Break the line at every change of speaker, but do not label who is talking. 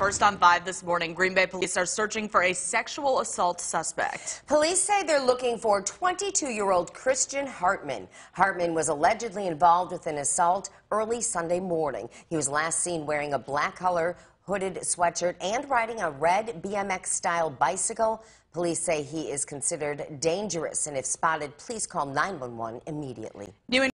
First on 5 this morning, Green Bay police are searching for a sexual assault suspect.
Police say they're looking for 22-year-old Christian Hartman. Hartman was allegedly involved with an assault early Sunday morning. He was last seen wearing a black color hooded sweatshirt and riding a red BMX-style bicycle. Police say he is considered dangerous, and if spotted, please call 911 immediately.